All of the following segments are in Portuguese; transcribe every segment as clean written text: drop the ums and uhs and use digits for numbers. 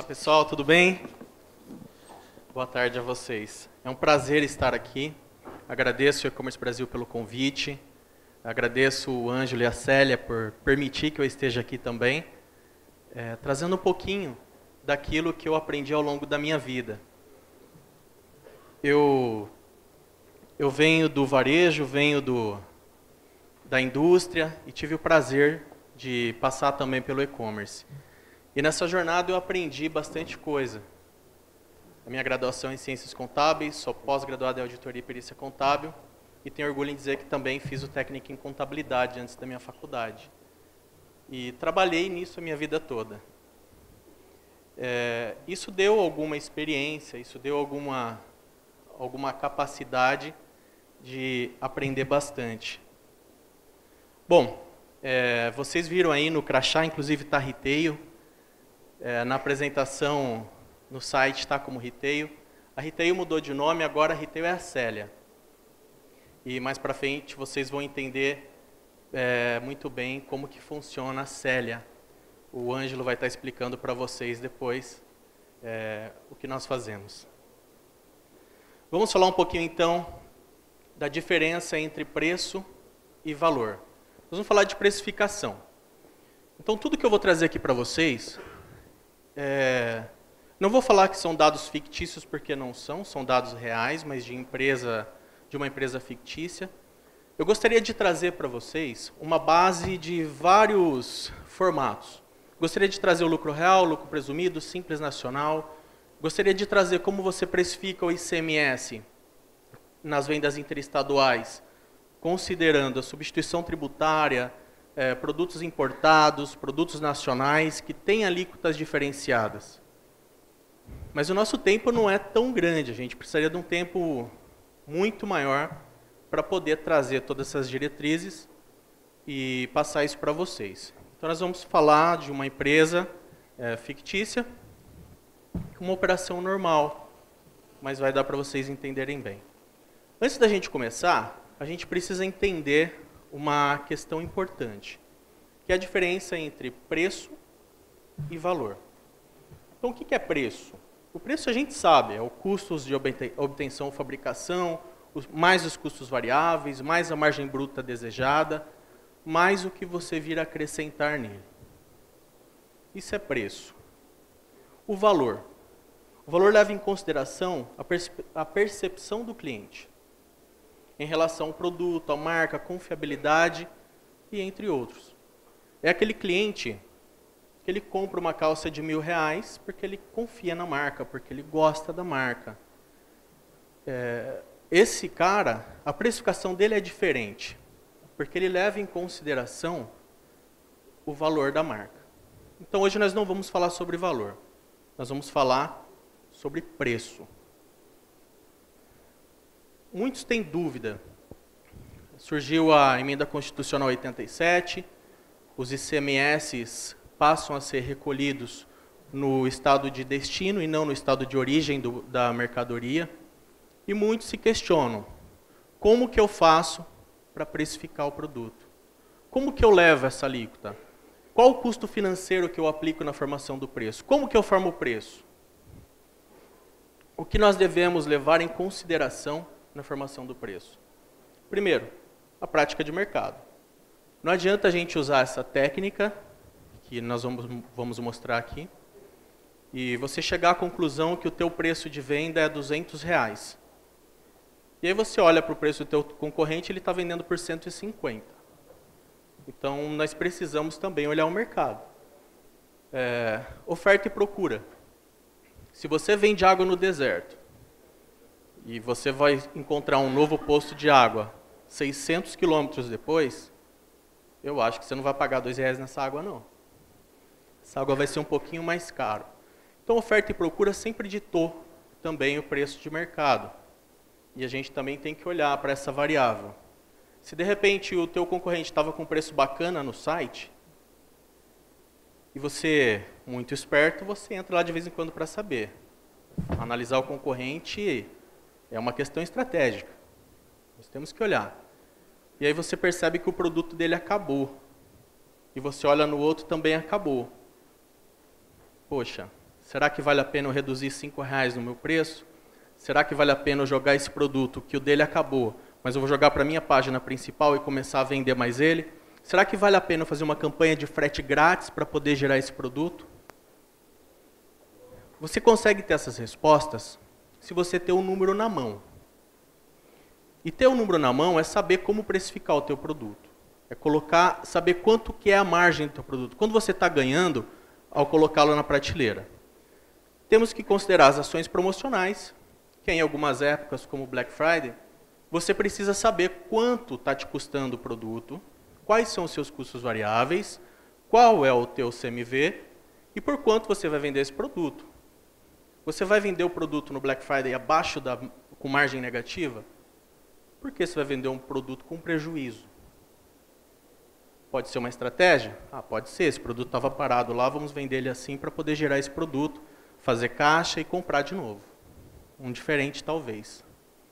pessoal, tudo bem? Boa tarde a vocês. É um prazer estar aqui. Agradeço ao E-Commerce Brasil pelo convite. Agradeço o Ângelo e a Célia por permitir que eu esteja aqui também, trazendo um pouquinho daquilo que eu aprendi ao longo da minha vida. Eu venho do varejo, venho da indústria e tive o prazer de passar também pelo e-commerce. E nessa jornada eu aprendi bastante coisa. A minha graduação é em Ciências Contábeis, sou pós-graduado em Auditoria e Perícia Contábil e tenho orgulho em dizer que também fiz o técnico em Contabilidade antes da minha faculdade. E trabalhei nisso a minha vida toda. Isso deu alguma experiência, isso deu alguma capacidade de aprender bastante. Bom, vocês viram aí no crachá, inclusive está Retail. Na apresentação no site está como Retail. A Retail mudou de nome, agora a Retail é a Célia. E mais para frente vocês vão entender muito bem como que funciona a Célia. O Ângelo vai estar explicando para vocês depois o que nós fazemos. Vamos falar um pouquinho então da diferença entre preço e valor. Nós vamos falar de precificação. Então tudo que eu vou trazer aqui para vocês, não vou falar que são dados fictícios porque não são dados reais, mas de uma empresa fictícia. Eu gostaria de trazer para vocês uma base de vários formatos. Gostaria de trazer o lucro real, lucro presumido, simples nacional. Gostaria de trazer como você precifica o ICMS nas vendas interestaduais, considerando a substituição tributária, produtos importados, produtos nacionais que têm alíquotas diferenciadas. Mas o nosso tempo não é tão grande, a gente precisaria de um tempo muito maior para poder trazer todas essas diretrizes e passar isso para vocês. Então nós vamos falar de uma empresa fictícia, uma operação normal, mas vai dar para vocês entenderem bem. Antes da gente começar, a gente precisa entender uma questão importante, que é a diferença entre preço e valor. Então, o que é preço? O preço a gente sabe, é o custos de obtenção ou fabricação, mais os custos variáveis, mais a margem bruta desejada, mais o que você vir a acrescentar nele. Isso é preço. O valor. O valor leva em consideração a percepção do cliente em relação ao produto, à marca, à confiabilidade e entre outros. É aquele cliente que ele compra uma calça de R$1.000 porque ele confia na marca, porque ele gosta da marca. Esse cara, a precificação dele é diferente, porque ele leva em consideração o valor da marca. Então hoje nós não vamos falar sobre valor, nós vamos falar sobre preço. Muitos têm dúvida. Surgiu a Emenda Constitucional 87, os ICMS passam a ser recolhidos no estado de destino e não no estado de origem da mercadoria. E muitos se questionam, como que eu faço para precificar o produto? Como que eu levo essa alíquota? Qual o custo financeiro que eu aplico na formação do preço? Como que eu formo o preço? O que nós devemos levar em consideração na formação do preço? Primeiro, a prática de mercado. Não adianta a gente usar essa técnica, que nós vamos mostrar aqui, e você chegar à conclusão que o teu preço de venda é R$200. E aí você olha para o preço do teu concorrente, ele está vendendo por 150. Então, nós precisamos também olhar o mercado. Oferta e procura. Se você vende água no deserto, e você vai encontrar um novo posto de água 600 quilômetros depois, eu acho que você não vai pagar R$2 nessa água, não. Essa água vai ser um pouquinho mais caro. Então, oferta e procura sempre ditou também o preço de mercado. E a gente também tem que olhar para essa variável. Se de repente o teu concorrente estava com um preço bacana no site, e você, muito esperto, você entra lá de vez em quando para saber. Analisar o concorrente é uma questão estratégica. Nós temos que olhar. E aí você percebe que o produto dele acabou. E você olha no outro, também acabou. Poxa, Será que vale a pena eu reduzir R$5 no meu preço? Será que vale a pena eu jogar esse produto, que o dele acabou, mas eu vou jogar para a minha página principal e começar a vender mais ele? Será que vale a pena eu fazer uma campanha de frete grátis para poder gerar esse produto? Você consegue ter essas respostas se você ter o número na mão. E ter o número na mão é saber como precificar o teu produto. É saber quanto que é a margem do teu produto. Quando você está ganhando, ao colocá-lo na prateleira. Temos que considerar as ações promocionais, que em algumas épocas, como Black Friday, você precisa saber quanto está te custando o produto, quais são os seus custos variáveis, qual é o teu CMV e por quanto você vai vender esse produto. Você vai vender o produto no Black Friday com margem negativa? Por que você vai vender um produto com prejuízo? Pode ser uma estratégia? Pode ser. Esse produto estava parado lá, vamos vender ele assim para poder gerar esse produto, fazer caixa e comprar de novo. Um diferente, talvez.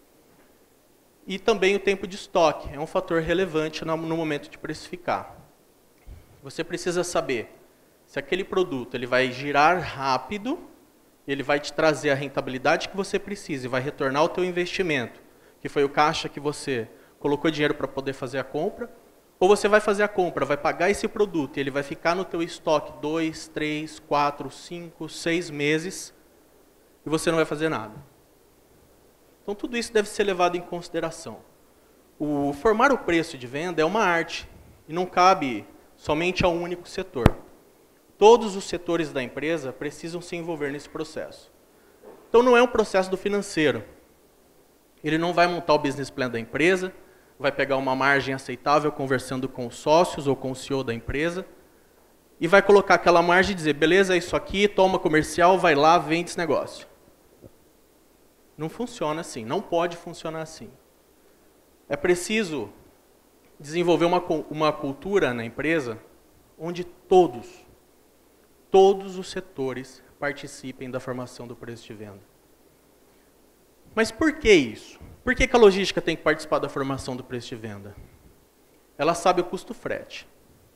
E também o tempo de estoque. É um fator relevante no momento de precificar. Você precisa saber se aquele produto ele vai girar rápido, ele vai te trazer a rentabilidade que você precisa e vai retornar o teu investimento, que foi o caixa que você colocou dinheiro para poder fazer a compra, ou você vai fazer a compra, vai pagar esse produto e ele vai ficar no teu estoque 2, 3, 4, 5, 6 meses e você não vai fazer nada. Então tudo isso deve ser levado em consideração. Formar o preço de venda é uma arte e não cabe somente a um único setor. Todos os setores da empresa precisam se envolver nesse processo. Então não é um processo do financeiro. Ele não vai montar o business plan da empresa, vai pegar uma margem aceitável conversando com os sócios ou com o CEO da empresa e vai colocar aquela margem e dizer, beleza, é isso aqui, toma comercial, vai lá, vende esse negócio. Não funciona assim, não pode funcionar assim. É preciso desenvolver uma cultura na empresa onde todos os setores participem da formação do preço de venda. Mas por que isso? Por que a logística tem que participar da formação do preço de venda? Ela sabe o custo frete.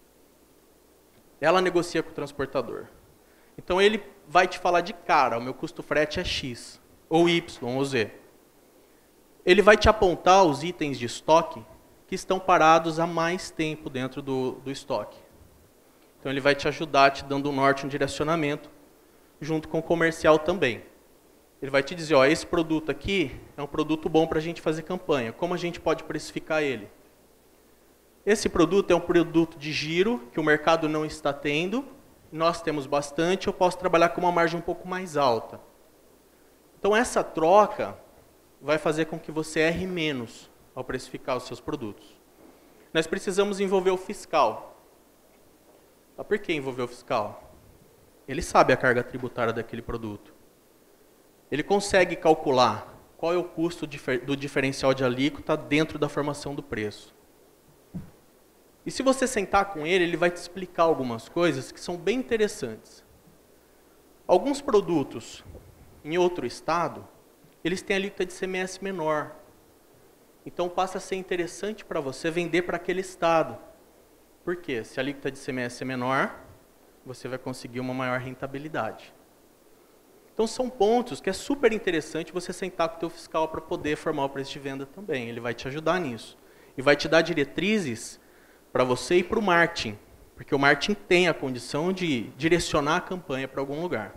Ela negocia com o transportador. Então ele vai te falar de cara, o meu custo frete é X, ou Y, ou Z. Ele vai te apontar os itens de estoque que estão parados há mais tempo dentro do estoque. Então ele vai te ajudar, te dando um norte, um direcionamento, junto com o comercial também. Ele vai te dizer, esse produto aqui é um produto bom para a gente fazer campanha. Como a gente pode precificar ele? Esse produto é um produto de giro, que o mercado não está tendo, nós temos bastante, eu posso trabalhar com uma margem um pouco mais alta. Então essa troca vai fazer com que você erre menos ao precificar os seus produtos. Nós precisamos envolver o fiscal. Por que envolver o fiscal? Ele sabe a carga tributária daquele produto. Ele consegue calcular qual é o custo do diferencial de alíquota dentro da formação do preço. E se você sentar com ele, ele vai te explicar algumas coisas que são bem interessantes. Alguns produtos em outro estado, eles têm alíquota de ICMS menor. Então passa a ser interessante para você vender para aquele estado. Por quê? Se a alíquota de ICMS é menor, você vai conseguir uma maior rentabilidade. Então são pontos que é super interessante você sentar com o teu fiscal para poder formar o preço de venda também. Ele vai te ajudar nisso. E vai te dar diretrizes para você e para o marketing. Porque o marketing tem a condição de direcionar a campanha para algum lugar.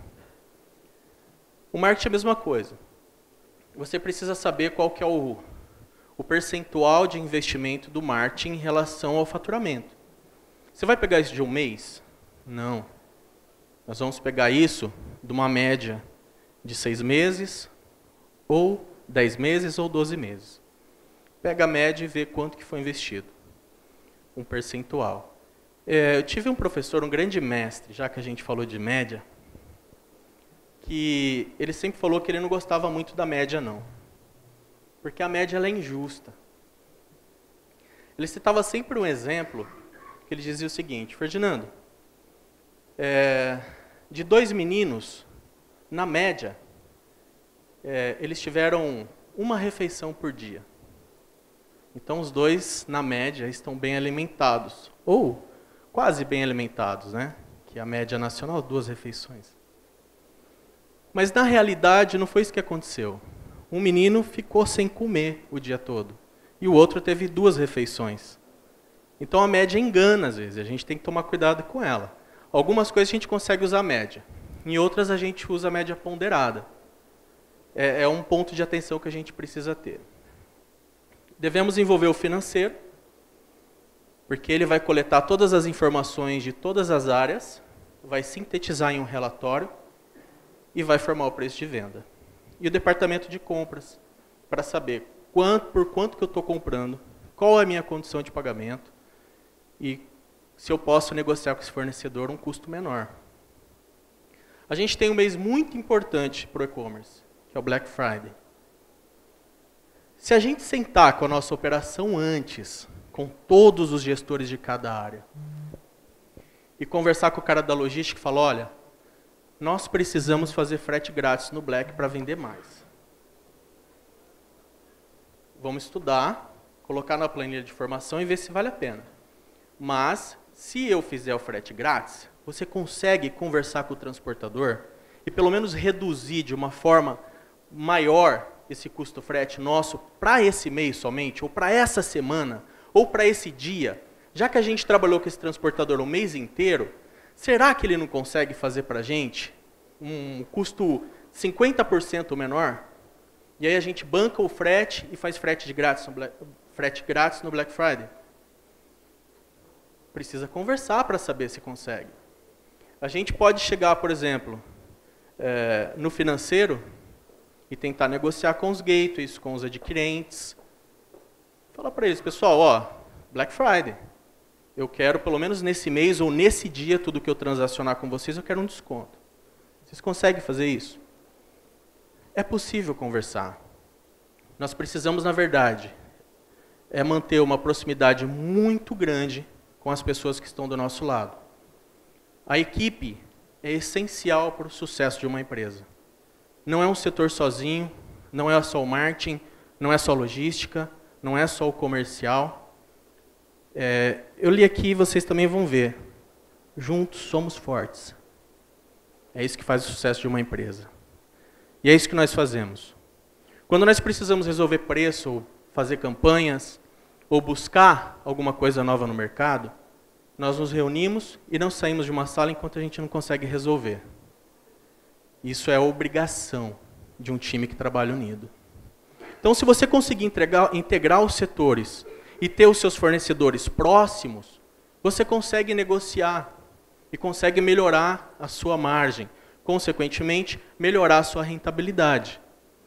O marketing é a mesma coisa. Você precisa saber qual que é o percentual de investimento do marketing em relação ao faturamento. Você vai pegar isso de um mês? Não. Nós vamos pegar isso de uma média de 6 meses, ou 10 meses, ou 12 meses. Pega a média e vê quanto que foi investido. Um percentual. Eu tive um professor, um grande mestre, já que a gente falou de média, que ele sempre falou que ele não gostava muito da média, não. Porque a média ela é injusta. Ele citava sempre um exemplo, que ele dizia o seguinte, Ferdinando, de 2 meninos, na média, eles tiveram uma refeição por dia. Então os 2, na média, estão bem alimentados. Ou quase bem alimentados, né? Que é a média nacional, 2 refeições. Mas na realidade não foi isso que aconteceu. Um menino ficou sem comer o dia todo e o outro teve 2 refeições. Então a média engana às vezes, a gente tem que tomar cuidado com ela. Algumas coisas a gente consegue usar a média, em outras a gente usa a média ponderada. É um ponto de atenção que a gente precisa ter. Devemos envolver o financeiro, porque ele vai coletar todas as informações de todas as áreas, vai sintetizar em um relatório e vai formar o preço de venda. E o departamento de compras, para saber por quanto que eu estou comprando, qual é a minha condição de pagamento e se eu posso negociar com esse fornecedor um custo menor. A gente tem um mês muito importante para o e-commerce, que é o Black Friday. Se a gente sentar com a nossa operação antes, com todos os gestores de cada área, e conversar com o cara da logística e falar, olha, nós precisamos fazer frete grátis no Black para vender mais. Vamos estudar, colocar na planilha de formação e ver se vale a pena. Mas, se eu fizer o frete grátis, você consegue conversar com o transportador e pelo menos reduzir de uma forma maior esse custo frete nosso para esse mês somente, ou para essa semana, ou para esse dia. Já que a gente trabalhou com esse transportador o mês inteiro, será que ele não consegue fazer para a gente um custo 50% menor? E aí a gente banca o frete e faz frete grátis no Black Friday? Precisa conversar para saber se consegue. A gente pode chegar, por exemplo, no financeiro e tentar negociar com os gateways, com os adquirentes. Falar para eles, pessoal, ó, Black Friday. Eu quero, pelo menos nesse mês ou nesse dia, tudo que eu transacionar com vocês, eu quero um desconto. Vocês conseguem fazer isso? É possível conversar. Nós precisamos, na verdade, manter uma proximidade muito grande com as pessoas que estão do nosso lado. A equipe é essencial para o sucesso de uma empresa. Não é um setor sozinho, não é só o marketing, não é só a logística, não é só o comercial. Eu li aqui e vocês também vão ver. Juntos somos fortes. É isso que faz o sucesso de uma empresa. E é isso que nós fazemos. Quando nós precisamos resolver preço, ou fazer campanhas, ou buscar alguma coisa nova no mercado, nós nos reunimos e não saímos de uma sala enquanto a gente não consegue resolver. Isso é a obrigação de um time que trabalha unido. Então, se você conseguir integrar os setores e ter os seus fornecedores próximos, você consegue negociar e consegue melhorar a sua margem, consequentemente, melhorar a sua rentabilidade.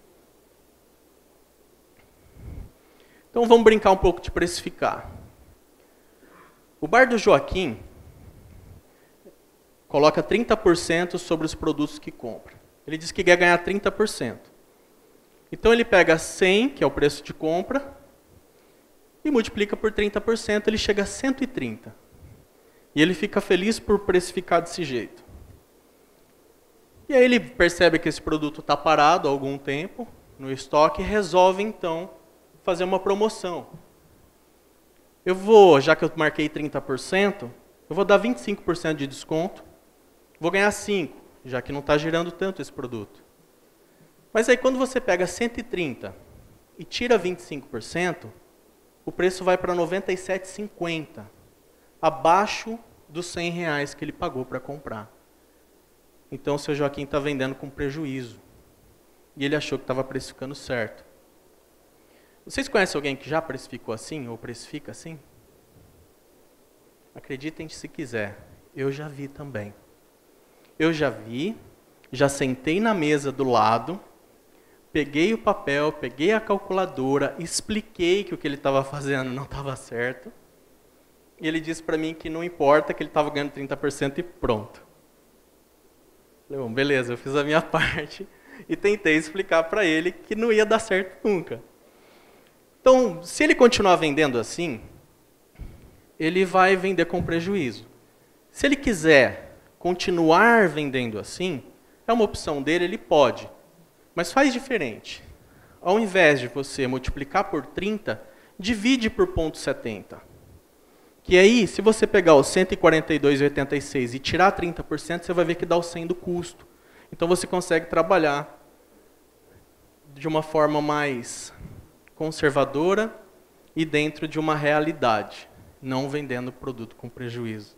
Então, vamos brincar um pouco de precificar. O Bar do Joaquim coloca 30% sobre os produtos que compra. Ele diz que quer ganhar 30%. Então, ele pega 100, que é o preço de compra, e multiplica por 30%, ele chega a 130. E ele fica feliz por precificar desse jeito. E aí ele percebe que esse produto está parado há algum tempo no estoque e resolve, então, fazer uma promoção. Já que eu marquei 30%, eu vou dar 25% de desconto, vou ganhar 5%, já que não está girando tanto esse produto. Mas aí quando você pega 130 e tira 25%, o preço vai para R$ 97,50, abaixo dos R$100 que ele pagou para comprar. Então o seu Joaquim está vendendo com prejuízo. E ele achou que estava precificando certo. Vocês conhecem alguém que já precificou assim, ou precifica assim? Acreditem se quiser, eu já vi também. Eu já vi, já sentei na mesa do lado, peguei o papel, peguei a calculadora, expliquei que o que ele estava fazendo não estava certo. E ele disse para mim que não importa, que ele estava ganhando 30% e pronto. Falei, bom, beleza, eu fiz a minha parte e tentei explicar para ele que não ia dar certo nunca. Então, se ele continuar vendendo assim, ele vai vender com prejuízo. Se ele quiser continuar vendendo assim, é uma opção dele, ele pode. Mas faz diferente. Ao invés de você multiplicar por 30, divide por 0,70. Que aí, se você pegar os 142,86 e tirar 30%, você vai ver que dá o 100 do custo. Então você consegue trabalhar de uma forma mais conservadora e dentro de uma realidade, não vendendo produto com prejuízo.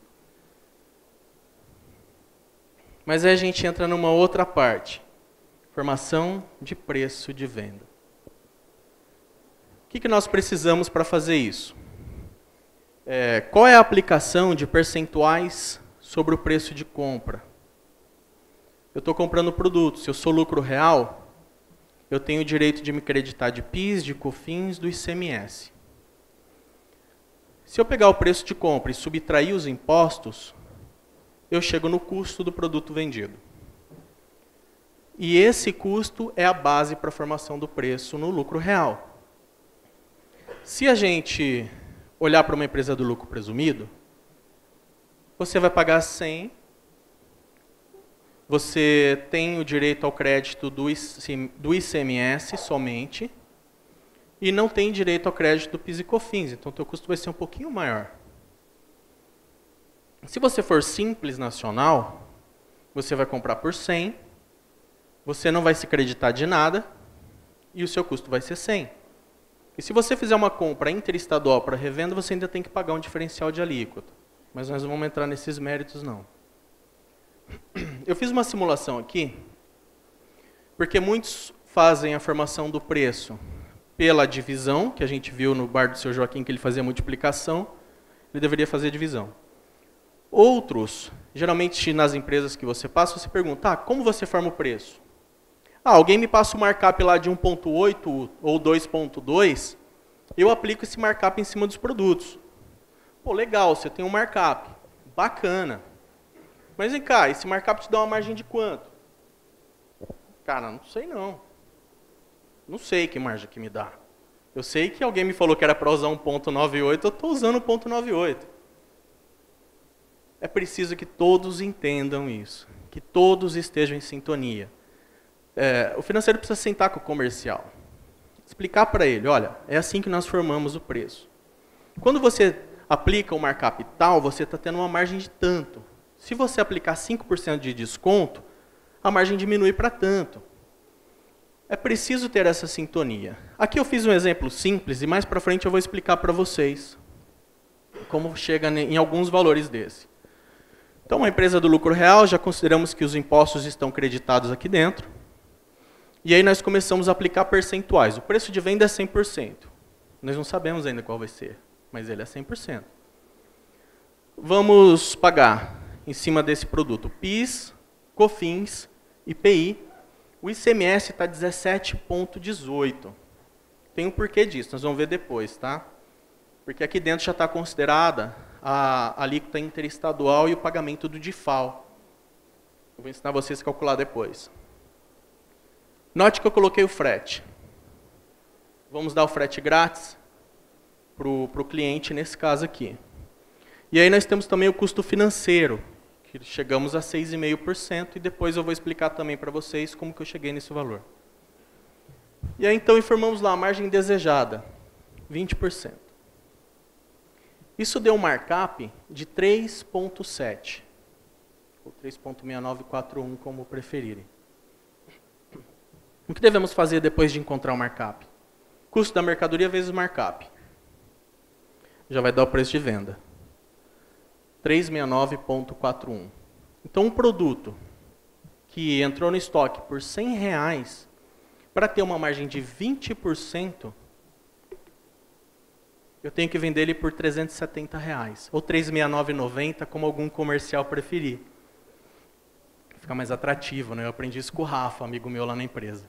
Mas aí a gente entra numa outra parte, formação de preço de venda. O que nós precisamos para fazer isso? Qual é a aplicação de percentuais sobre o preço de compra? Eu estou comprando produto, se eu sou lucro real, eu tenho o direito de me creditar de PIS, de COFINS, do ICMS. Se eu pegar o preço de compra e subtrair os impostos, eu chego no custo do produto vendido. E esse custo é a base para a formação do preço no lucro real. Se a gente olhar para uma empresa do lucro presumido, você vai pagar 100, você tem o direito ao crédito do ICMS somente, e não tem direito ao crédito do PIS e COFINS, então o teu custo vai ser um pouquinho maior. Se você for simples nacional, você vai comprar por 100, você não vai se creditar de nada, e o seu custo vai ser 100. E se você fizer uma compra interestadual para revenda, você ainda tem que pagar um diferencial de alíquota. Mas nós não vamos entrar nesses méritos, não. Eu fiz uma simulação aqui, porque muitos fazem a formação do preço pela divisão, que a gente viu no bar do seu Joaquim, que ele fazia multiplicação, ele deveria fazer divisão. Outros, geralmente nas empresas que você passa, você pergunta, como você forma o preço? Alguém me passa o markup lá de 1.8 ou 2.2, eu aplico esse markup em cima dos produtos. Pô, legal, você tem um markup, bacana. Mas vem cá, esse markup te dá uma margem de quanto? Cara, não sei não. Não sei que margem que me dá. Eu sei que alguém me falou que era para usar 1.98, eu estou usando 1.98. É preciso que todos entendam isso, que todos estejam em sintonia. O financeiro precisa sentar com o comercial, explicar para ele, olha, é assim que nós formamos o preço. Quando você aplica o markup tal, você está tendo uma margem de tanto. Se você aplicar 5% de desconto, a margem diminui para tanto. É preciso ter essa sintonia. Aqui eu fiz um exemplo simples e mais para frente eu vou explicar para vocês como chega em alguns valores desse. Então, uma empresa do lucro real, já consideramos que os impostos estão creditados aqui dentro. E aí nós começamos a aplicar percentuais. O preço de venda é 100%. Nós não sabemos ainda qual vai ser, mas ele é 100%. Vamos pagar em cima desse produto PIS, COFINS, IPI. O ICMS está 17,18. Tem um porquê disso, nós vamos ver depois, tá? Porque aqui dentro já está considerada a alíquota interestadual e o pagamento do DIFAL. Eu vou ensinar vocês a calcular depois. Note que eu coloquei o frete. Vamos dar o frete grátis para o cliente, nesse caso aqui. E aí nós temos também o custo financeiro, que chegamos a 6,5%, e depois eu vou explicar também para vocês como que eu cheguei nesse valor. E aí então informamos lá a margem desejada, 20%. Isso deu um markup de 3,7, ou 3,6941, como preferirem. O que devemos fazer depois de encontrar o markup? Custo da mercadoria vezes markup. Já vai dar o preço de venda. 369,41. Então, um produto que entrou no estoque por R$100, para ter uma margem de 20%, eu tenho que vender ele por R$370, ou R$369,90, como algum comercial preferir. Fica mais atrativo, né? Eu aprendi isso com o Rafa, amigo meu lá na empresa.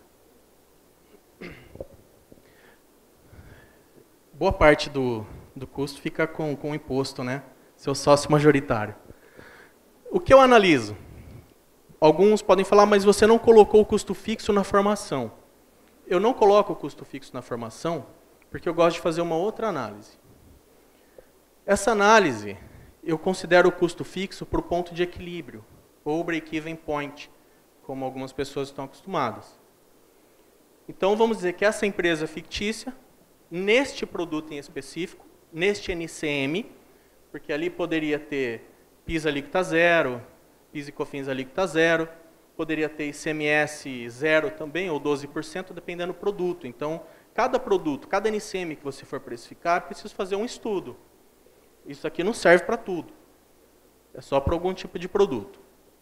Boa parte do custo fica com o imposto, né? Seu sócio majoritário. O que eu analiso? Alguns podem falar, mas você não colocou o custo fixo na formação. Eu não coloco o custo fixo na formação porque eu gosto de fazer uma outra análise. Essa análise, eu considero o custo fixo por ponto de equilíbrio, ou break-even point, como algumas pessoas estão acostumadas. Então, vamos dizer que essa empresa fictícia, neste produto em específico, neste NCM, porque ali poderia ter PIS alíquota zero, PIS e COFINS alíquota zero, poderia ter ICMS 0 também, ou 12%, dependendo do produto. Então, cada produto, cada NCM que você for precificar, é preciso fazer um estudo. Isso aqui não serve para tudo. É só para algum tipo de produto.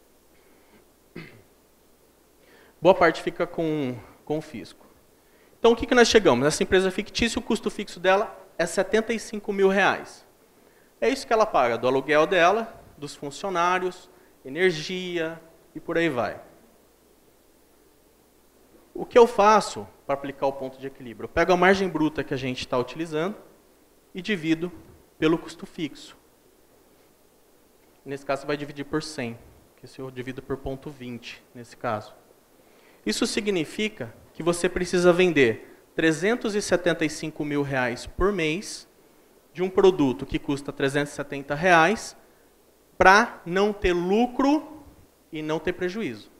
Boa parte fica com o fisco. Então, o que nós chegamos? Essa empresa fictícia, o custo fixo dela é R$75 mil. É isso que ela paga do aluguel dela, dos funcionários, energia e por aí vai. O que eu faço para aplicar o ponto de equilíbrio? Eu pego a margem bruta que a gente está utilizando e divido pelo custo fixo. Nesse caso, você vai dividir por 100, que se eu divido por 0,20, nesse caso. Isso significa que você precisa vender R$375 mil por mês de um produto que custa R$370 para não ter lucro e não ter prejuízo.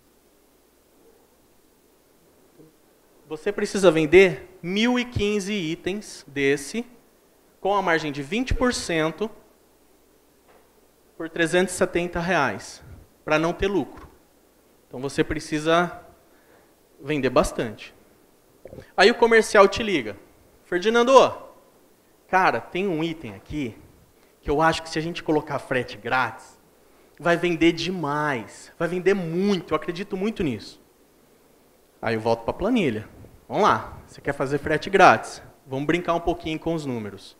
Você precisa vender 1.015 itens desse, com a margem de 20%, por R$370, para não ter lucro. Então você precisa vender bastante. Aí o comercial te liga. Ferdinando, cara, tem um item aqui que eu acho que se a gente colocar frete grátis, vai vender demais, vai vender muito, eu acredito muito nisso. Aí eu volto para a planilha. Vamos lá, você quer fazer frete grátis? Vamos brincar um pouquinho com os números.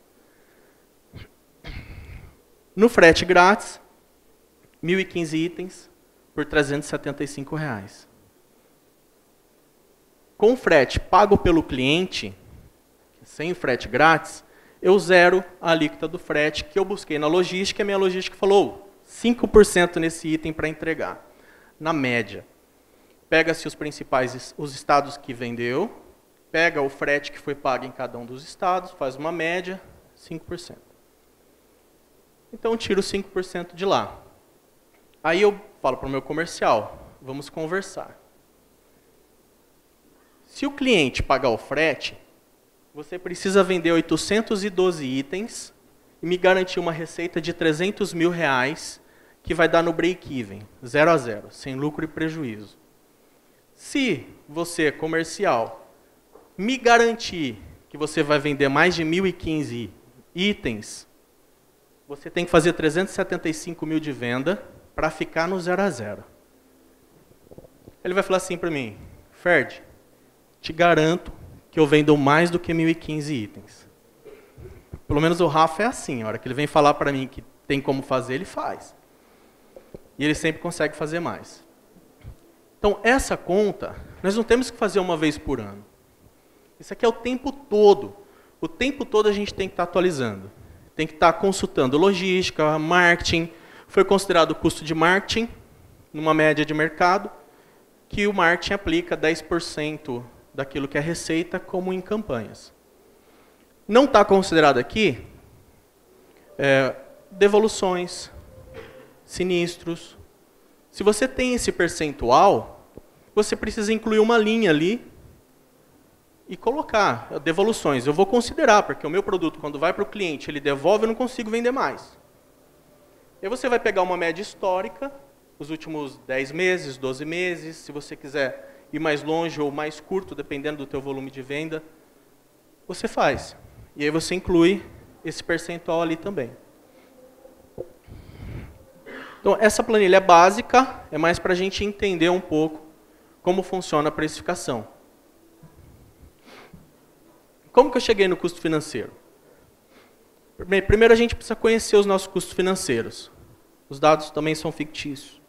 No frete grátis, 1.015 itens por R$375. Com frete pago pelo cliente, sem frete grátis, eu zero a alíquota do frete que eu busquei na logística, e a minha logística falou 5% nesse item para entregar, na média. Pega-se os estados que vendeu, pega o frete que foi pago em cada um dos estados, faz uma média, 5%. Então, eu tiro 5% de lá. Aí eu falo para o meu comercial, vamos conversar. Se o cliente pagar o frete, você precisa vender 812 itens e me garantir uma receita de R$300 mil, que vai dar no break-even, 0 a 0, sem lucro e prejuízo. Se você, comercial, me garantir que você vai vender mais de 1.015 itens, você tem que fazer 375 mil de venda para ficar no 0 a 0. Ele vai falar assim para mim, Ferd, te garanto que eu vendo mais do que 1.015 itens. Pelo menos o Rafa é assim, a hora que ele vem falar para mim que tem como fazer, ele faz. E ele sempre consegue fazer mais. Então, essa conta, nós não temos que fazer uma vez por ano. Isso aqui é o tempo todo. O tempo todo a gente tem que estar atualizando. Tem que estar consultando logística, marketing. Foi considerado o custo de marketing, numa média de mercado, que o marketing aplica 10% daquilo que é receita, como em campanhas. Não está considerado aqui devoluções, sinistros. Se você tem esse percentual, você precisa incluir uma linha ali e colocar devoluções. Eu vou considerar, porque o meu produto, quando vai para o cliente, ele devolve, eu não consigo vender mais. E aí você vai pegar uma média histórica, os últimos 10 meses, 12 meses, se você quiser ir mais longe ou mais curto, dependendo do teu volume de venda, você faz. E aí você inclui esse percentual ali também. Então, essa planilha é básica, é mais para a gente entender um pouco como funciona a precificação. Como que eu cheguei no custo financeiro? Primeiro, a gente precisa conhecer os nossos custos financeiros. Os dados também são fictícios.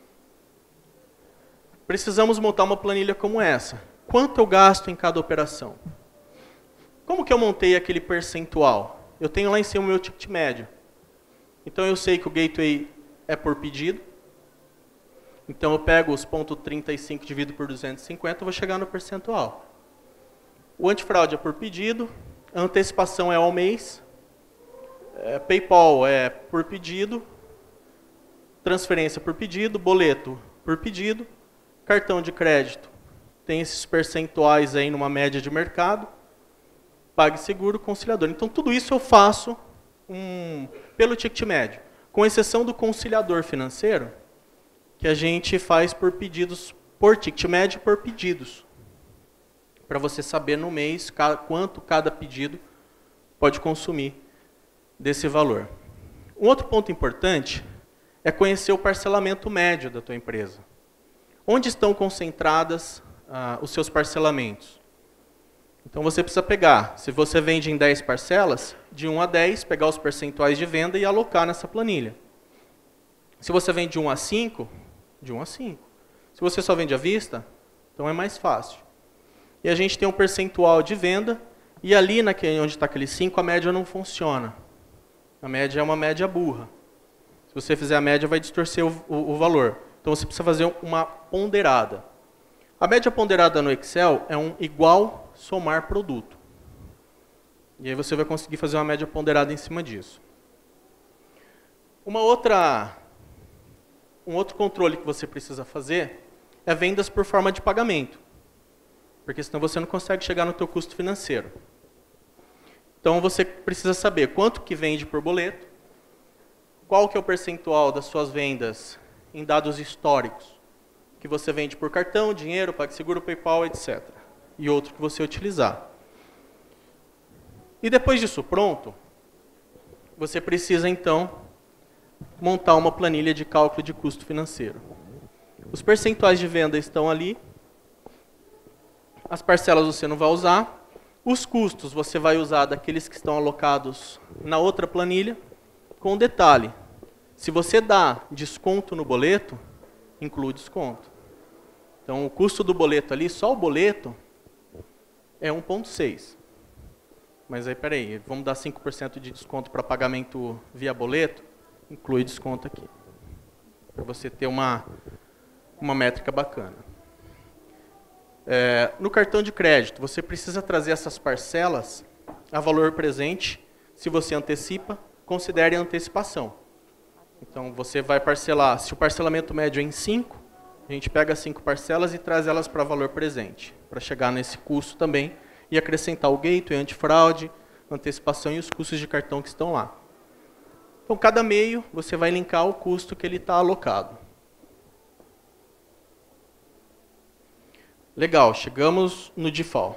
Precisamos montar uma planilha como essa. Quanto eu gasto em cada operação? Como que eu montei aquele percentual? Eu tenho lá em cima o meu ticket médio. Então, eu sei que o gateway é por pedido. Então, eu pego os 0,35 dividido por 250, eu vou chegar no percentual. O antifraude é por pedido, a antecipação é ao mês, PayPal é por pedido, transferência por pedido, boleto por pedido, cartão de crédito tem esses percentuais aí numa média de mercado, PagSeguro, conciliador. Então, tudo isso eu faço pelo ticket médio. Com exceção do conciliador financeiro, que a gente faz por pedidos, por ticket médio por pedidos, para você saber no mês quanto cada pedido pode consumir desse valor. Um outro ponto importante é conhecer o parcelamento médio da tua empresa. Onde estão concentradas os seus parcelamentos? Então você precisa pegar, se você vende em 10 parcelas, de 1 a 10, pegar os percentuais de venda e alocar nessa planilha. Se você vende de 1 a 5, de 1 a 5. Se você só vende à vista, então é mais fácil. E a gente tem um percentual de venda, e ali onde está aquele 5, a média não funciona. A média é uma média burra. Se você fizer a média, vai distorcer o valor. Então você precisa fazer uma ponderada. A média ponderada no Excel é um igual somar produto. E aí você vai conseguir fazer uma média ponderada em cima disso. Um outro controle que você precisa fazer é vendas por forma de pagamento. Porque senão você não consegue chegar no teu custo financeiro. Então você precisa saber quanto que vende por boleto, qual que é o percentual das suas vendas em dados históricos, que você vende por cartão, dinheiro, PagSeguro, PayPal, etc. E outro que você utilizar. E depois disso pronto, você precisa então montar uma planilha de cálculo de custo financeiro. Os percentuais de venda estão ali, as parcelas você não vai usar, os custos você vai usar daqueles que estão alocados na outra planilha, com detalhe, se você dá desconto no boleto, inclui desconto. Então o custo do boleto ali, só o boleto, é 1,6. Mas aí, peraí, vamos dar 5% de desconto para pagamento via boleto? Inclui desconto aqui. Para você ter uma métrica bacana. No cartão de crédito, você precisa trazer essas parcelas a valor presente. Se você antecipa, considere a antecipação. Então, você vai parcelar, se o parcelamento médio é em 5, a gente pega 5 parcelas e traz elas para valor presente, para chegar nesse custo também e acrescentar o gateway, antifraude, antecipação e os custos de cartão que estão lá. Então, cada meio, você vai linkar o custo que ele está alocado. Legal, chegamos no default.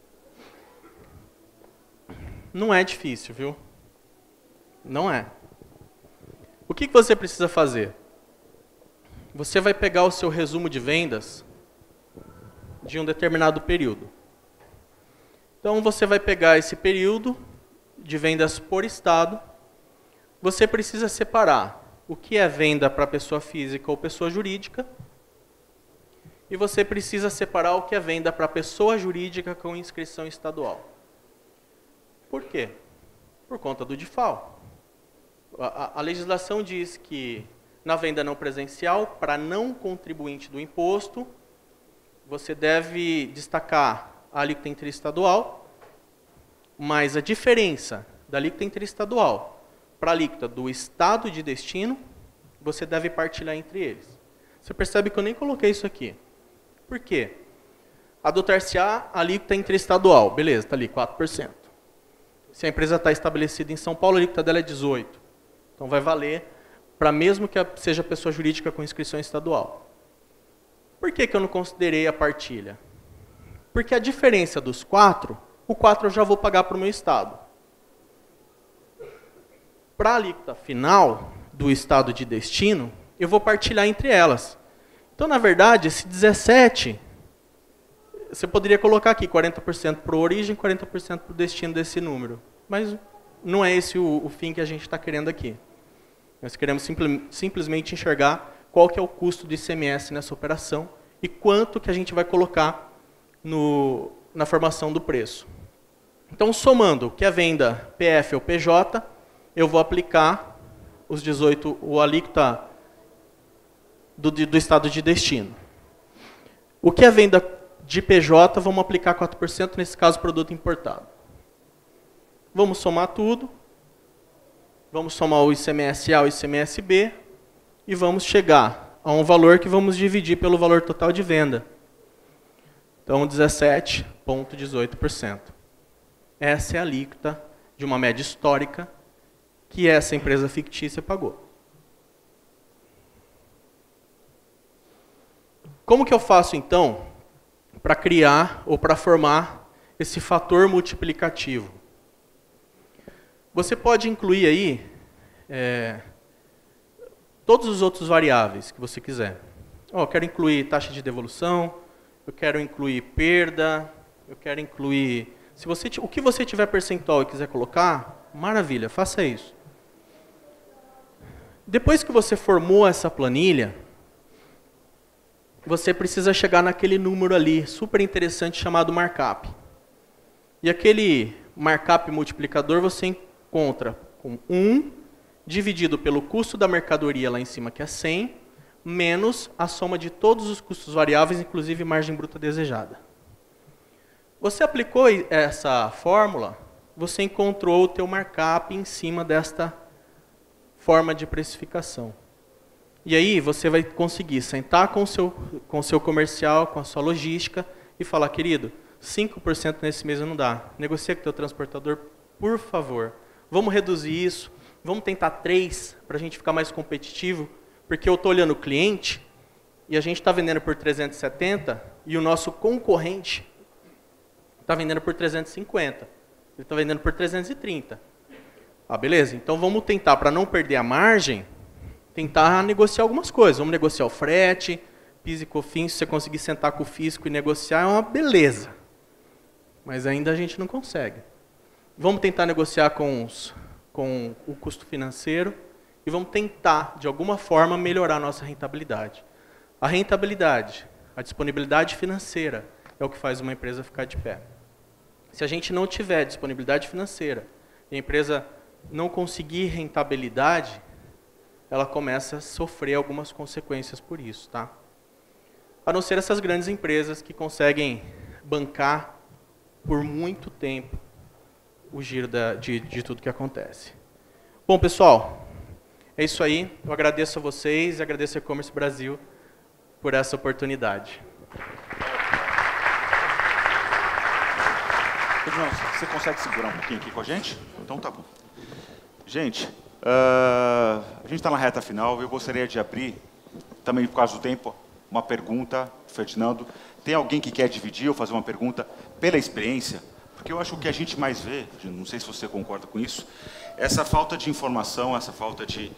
Não é difícil, viu? Não é. O que você precisa fazer? Você vai pegar o seu resumo de vendas de um determinado período. Então, você vai pegar esse período de vendas por estado. Você precisa separar o que é venda para pessoa física ou pessoa jurídica. E você precisa separar o que é venda para pessoa jurídica com inscrição estadual. Por quê? Por conta do default. A legislação diz que na venda não presencial, para não contribuinte do imposto, você deve destacar a alíquota interestadual, mas a diferença da alíquota interestadual para a alíquota do estado de destino, você deve partilhar entre eles. Você percebe que eu nem coloquei isso aqui. Por quê? Adotar-se-á a alíquota interestadual. Beleza, está ali, 4%. Se a empresa está estabelecida em São Paulo, a alíquota dela é 18%. Então vai valer para mesmo que seja pessoa jurídica com inscrição estadual. Por que eu não considerei a partilha? Porque a diferença dos 4, o 4 eu já vou pagar para o meu estado. Para a alíquota final do estado de destino, eu vou partilhar entre elas. Então, na verdade, esse 17, você poderia colocar aqui 40% para a origem, 40% para o destino desse número. Mas não é esse o fim que a gente está querendo aqui. Nós queremos simplesmente enxergar qual que é o custo do ICMS nessa operação e quanto que a gente vai colocar na formação do preço. Então, somando o que é venda PF ou PJ, eu vou aplicar os 18, o alíquota do estado de destino. O que é venda de PJ, vamos aplicar 4%, nesse caso, produto importado. Vamos somar tudo. Vamos somar o ICMS-A e o ICMS-B e vamos chegar a um valor que vamos dividir pelo valor total de venda. Então, 17,18%. Essa é a alíquota de uma média histórica que essa empresa fictícia pagou. Como que eu faço, então, para criar ou para formar esse fator multiplicativo? Você pode incluir aí todos os outros variáveis que você quiser. Eu quero incluir taxa de devolução, eu quero incluir perda, eu quero incluir... o que você tiver percentual e quiser colocar, maravilha, faça isso. Depois que você formou essa planilha, você precisa chegar naquele número ali, super interessante, chamado markup. E aquele markup multiplicador você encontra com 1 dividido pelo custo da mercadoria lá em cima, que é 100, menos a soma de todos os custos variáveis, inclusive margem bruta desejada. Você aplicou essa fórmula, você encontrou o teu markup em cima desta forma de precificação. E aí você vai conseguir sentar com o seu comercial, com a sua logística e falar, querido, 5% nesse mês não dá. Negocia com o teu transportador, por favor. Vamos reduzir isso, vamos tentar 3% para a gente ficar mais competitivo, porque eu estou olhando o cliente e a gente está vendendo por 370 e o nosso concorrente está vendendo por 350. Ele está vendendo por 330. Ah, beleza, então vamos tentar, para não perder a margem, tentar negociar algumas coisas. Vamos negociar o frete, PIS e COFINS, se você conseguir sentar com o fisco e negociar, é uma beleza. Mas ainda a gente não consegue. Vamos tentar negociar com o custo financeiro e vamos tentar, de alguma forma, melhorar a nossa rentabilidade. A rentabilidade, a disponibilidade financeira é o que faz uma empresa ficar de pé. Se a gente não tiver disponibilidade financeira e a empresa não conseguir rentabilidade, ela começa a sofrer algumas consequências por isso, tá? A não ser essas grandes empresas que conseguem bancar por muito tempo o giro de tudo que acontece. Bom, pessoal, é isso aí. Eu agradeço a vocês e agradeço ao E-Commerce Brasil por essa oportunidade. João, você consegue segurar um pouquinho aqui com a gente? Então tá bom. Gente, a gente está na reta final. Eu gostaria de abrir, também por causa do tempo, uma pergunta, Ferdinando. Tem alguém que quer dividir ou fazer uma pergunta pela experiência? Porque eu acho que o que a gente mais vê, não sei se você concorda com isso, essa falta de informação, essa falta de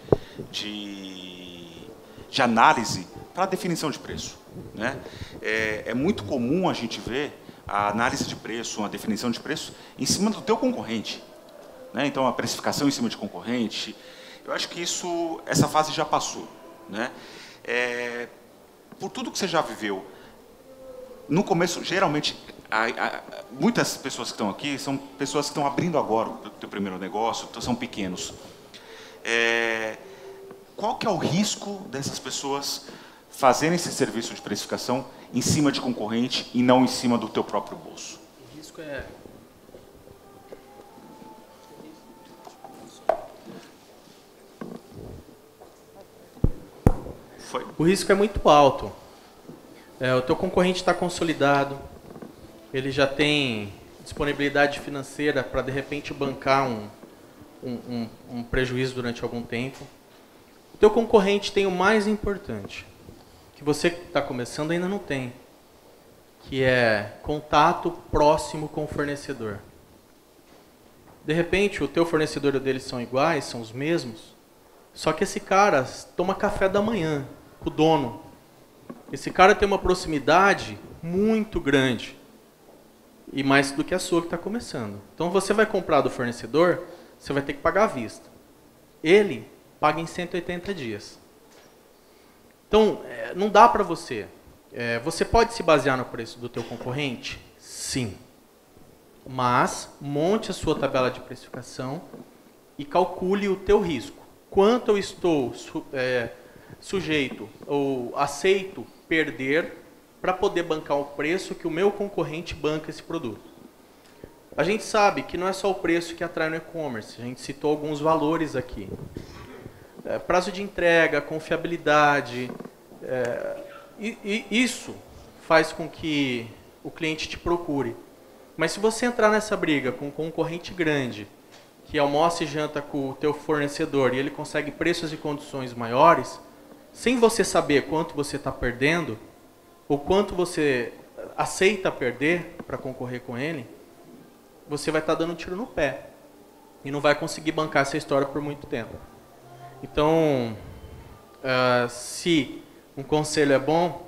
análise para a definição de preço, né? É muito comum a gente ver a análise de preço, uma definição de preço em cima do teu concorrente, né? Então, a precificação em cima de concorrente. Eu acho que essa fase já passou, né? Por tudo que você já viveu, no começo, geralmente, muitas pessoas que estão aqui são pessoas que estão abrindo agora o teu primeiro negócio, são pequenos. Qual que é o risco dessas pessoas fazerem esse serviço de precificação em cima de concorrente e não em cima do teu próprio bolso? O risco é... O risco é muito alto. O teu concorrente está consolidado, ele já tem disponibilidade financeira para, de repente, bancar um prejuízo durante algum tempo. O teu concorrente tem o mais importante, que você que está começando ainda não tem, que é contato próximo com o fornecedor. De repente, o teu fornecedor e o dele são iguais, são os mesmos, só que esse cara toma café da manhã com o dono. Esse cara tem uma proximidade muito grande, e mais do que a sua que está começando. Então, você vai comprar do fornecedor, você vai ter que pagar à vista. Ele paga em 180 dias. Então, não dá para você. Você pode se basear no preço do teu concorrente? Sim. Mas, monte a sua tabela de precificação e calcule o teu risco. Quanto eu estou sujeito ou aceito perder para poder bancar o preço que o meu concorrente banca esse produto. A gente sabe que não é só o preço que atrai no e-commerce, a gente citou alguns valores aqui. Prazo de entrega, confiabilidade, isso faz com que o cliente te procure. Mas se você entrar nessa briga com um concorrente grande, que almoça e janta com o teu fornecedor e ele consegue preços e condições maiores, sem você saber quanto você está perdendo, ou quanto você aceita perder para concorrer com ele, você vai estar dando um tiro no pé e não vai conseguir bancar essa história por muito tempo. Então, se um conselho é bom,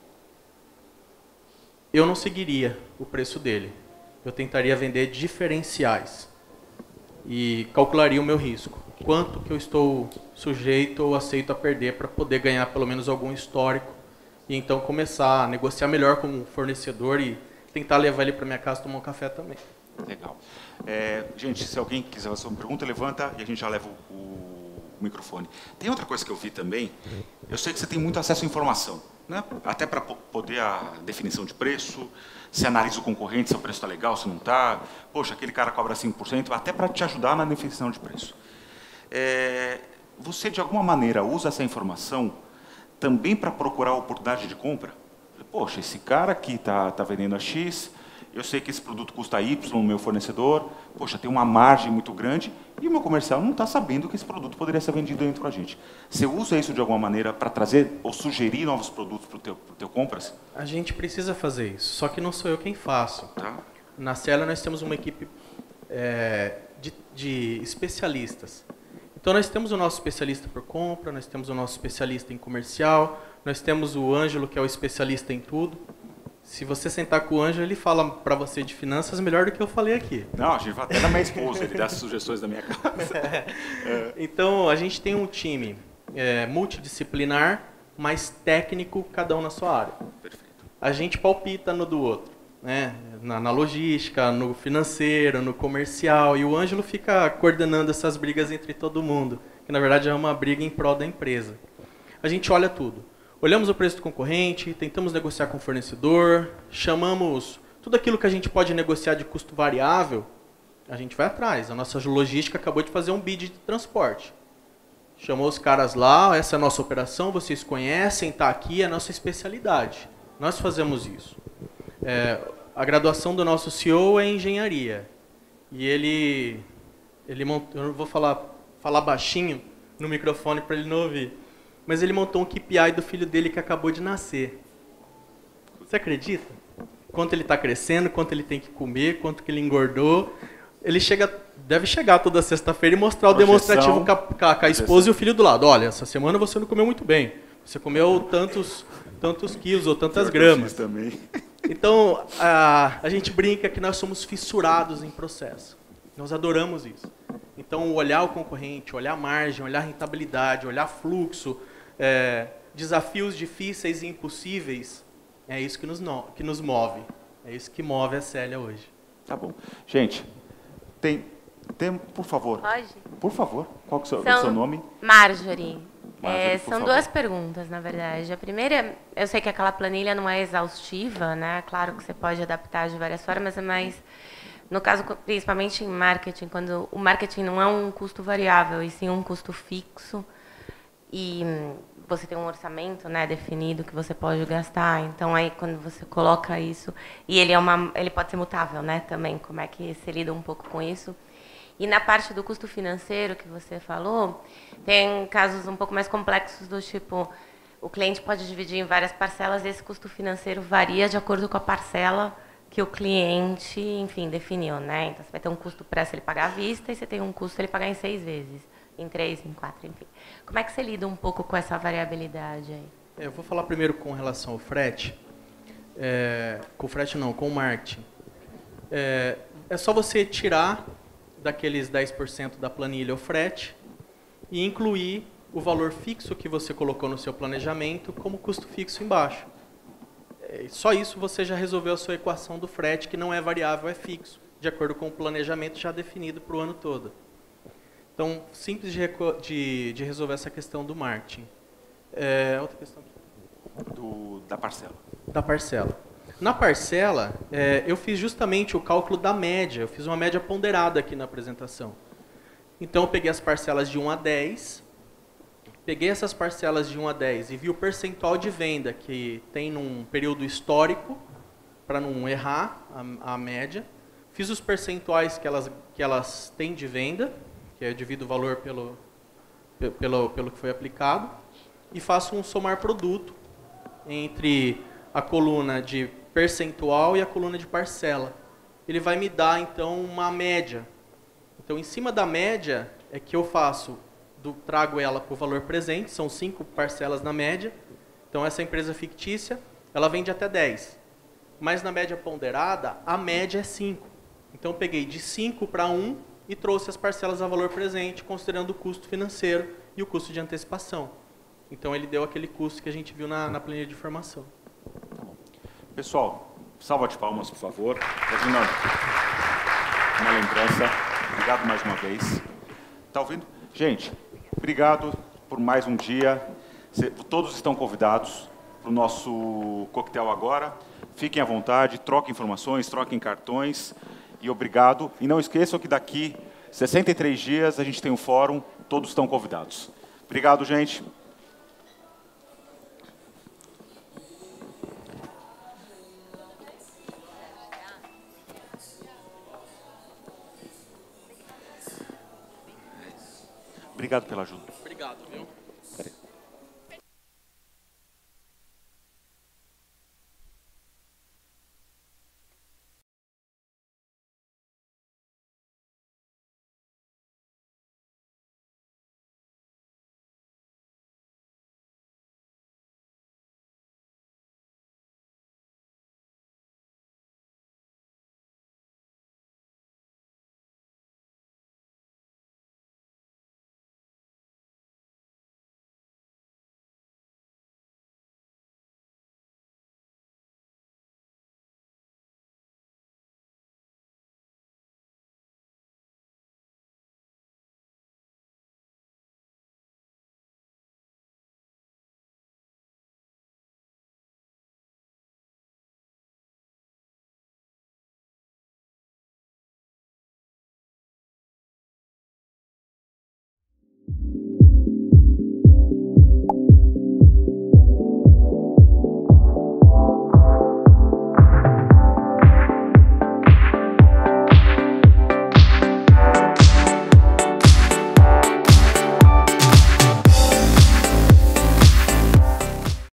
eu não seguiria o preço dele. Eu tentaria vender diferenciais e calcularia o meu risco. Quanto que eu estou sujeito ou aceito a perder para poder ganhar pelo menos algum histórico e então começar a negociar melhor com o fornecedor e tentar levar ele para minha casa tomar um café também. Legal. Gente, se alguém quiser fazer uma pergunta, levanta e a gente já leva o microfone. Tem outra coisa que eu vi também. Eu sei que você tem muito acesso à informação, né? Até para poder a definição de preço, se analisa o concorrente, se o preço está legal, se não está. Poxa, aquele cara cobra 5%, até para te ajudar na definição de preço. Você, de alguma maneira, usa essa informação também para procurar oportunidade de compra? Poxa, esse cara aqui está vendendo a X, eu sei que esse produto custa Y no meu fornecedor, poxa, tem uma margem muito grande e o meu comercial não está sabendo que esse produto poderia ser vendido dentro com a gente. Você usa isso de alguma maneira para trazer ou sugerir novos produtos para o teu compras? A gente precisa fazer isso, só que não sou eu quem faço. Tá. Na Cielo nós temos uma equipe de especialistas. Então nós temos o nosso especialista por compra, nós temos o nosso especialista em comercial, nós temos o Ângelo, que é o especialista em tudo. Se você sentar com o Ângelo, ele fala para você de finanças melhor do que eu falei aqui. Não, a gente vai até na minha esposa, ele dá as sugestões da minha casa. Então, a gente tem um time multidisciplinar, mas técnico, cada um na sua área. Perfeito. A gente palpita no do outro, né? Na logística, no financeiro, no comercial, e o Ângelo fica coordenando essas brigas entre todo mundo, que na verdade é uma briga em prol da empresa. A gente olha tudo. Olhamos o preço do concorrente, tentamos negociar com o fornecedor, chamamos tudo aquilo que a gente pode negociar de custo variável, a gente vai atrás. A nossa logística acabou de fazer um bid de transporte. Chamou os caras lá, essa é a nossa operação, vocês conhecem, está aqui, é a nossa especialidade. Nós fazemos isso. A graduação do nosso CEO é em engenharia. E ele montou, eu não vou falar baixinho no microfone para ele não ouvir, mas ele montou um KPI do filho dele que acabou de nascer. Você acredita? Quanto ele está crescendo, quanto ele tem que comer, quanto que ele engordou. Ele deve chegar toda sexta-feira e mostrar o demonstrativo com a esposa e o filho do lado. Olha, essa semana você não comeu muito bem. Você comeu tantos quilos ou tantas gramas. Também. Então, a gente brinca que nós somos fissurados em processo. Nós adoramos isso. Então, olhar o concorrente, olhar a margem, olhar a rentabilidade, olhar fluxo, desafios difíceis e impossíveis, é isso que nos move. É isso que move a Célia hoje. Tá bom. Gente, tem por favor. Pode? Por favor. Qual que é o seu nome? Marjorie. favor. São duas perguntas, na verdade. A primeira, eu sei que aquela planilha não é exaustiva, né? Claro que você pode adaptar de várias formas, mas no caso, principalmente em marketing, quando o marketing não é um custo variável, e sim um custo fixo, e você tem um orçamento, né, definido que você pode gastar. Então, aí, quando você coloca isso... E ele pode ser mutável, né, também. Como é que você lida um pouco com isso? E na parte do custo financeiro que você falou, tem casos um pouco mais complexos do tipo... O cliente pode dividir em várias parcelas e esse custo financeiro varia de acordo com a parcela que o cliente, enfim, definiu, né? Então, você vai ter um custo para ele pagar à vista e você tem um custo para ele pagar em 6 vezes, em 3, em 4, enfim. Como é que você lida um pouco com essa variabilidade aí? Eu vou falar primeiro com relação ao frete. Com o frete não, com o marketing. É só você tirar daqueles 10% da planilha o frete e incluir o valor fixo que você colocou no seu planejamento como custo fixo embaixo. Só isso você já resolveu a sua equação do frete, que não é variável, é fixo, de acordo com o planejamento já definido para o ano todo. Então, simples de resolver essa questão do marketing. Outra questão aqui. Da parcela. Da parcela. Na parcela, eu fiz justamente o cálculo da média. Eu fiz uma média ponderada aqui na apresentação. Então, eu peguei as parcelas de 1 a 10, peguei essas parcelas de 1 a 10 e vi o percentual de venda que tem num período histórico, para não errar a média. Fiz os percentuais que elas têm de venda, que eu divido o valor pelo que foi aplicado, e faço um somar produto entre a coluna de percentual e a coluna de parcela. Ele vai me dar, então, uma média. Então, em cima da média, é que eu trago ela para o valor presente, são 5 parcelas na média. Então, essa empresa fictícia, ela vende até 10. Mas na média ponderada, a média é 5. Então, eu peguei de 5 para 1 e trouxe as parcelas a valor presente, considerando o custo financeiro e o custo de antecipação. Então, ele deu aquele custo que a gente viu na planilha de formação. Pessoal, salva de palmas, por favor. Reginaldo, uma lembrança. Obrigado mais uma vez. Tá ouvindo? Gente, obrigado por mais um dia. Todos estão convidados para o nosso coquetel agora. Fiquem à vontade, troquem informações, troquem cartões. E obrigado. E não esqueçam que daqui 63 dias a gente tem um fórum, todos estão convidados. Obrigado, gente. Obrigado pela ajuda. Obrigado, viu?